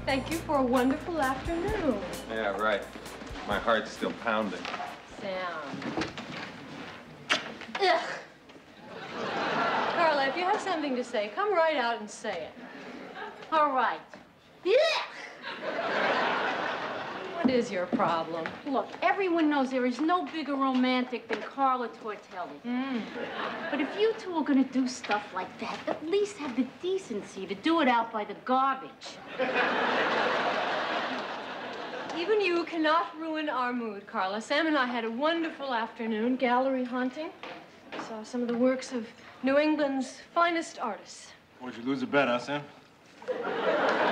Thank you for a wonderful afternoon. Yeah, right. My heart's still pounding. Sam. Ugh. Carla, if you have something to say, come right out and say it. All right. What is your problem? Look, everyone knows there is no bigger romantic than Carla Tortelli. But if you two are going to do stuff like that, at least have the decency to do it out by the garbage. Even you cannot ruin our mood, Carla. Sam and I had a wonderful afternoon gallery hunting. Saw some of the works of New England's finest artists. Why'd you lose a bet, huh, Sam?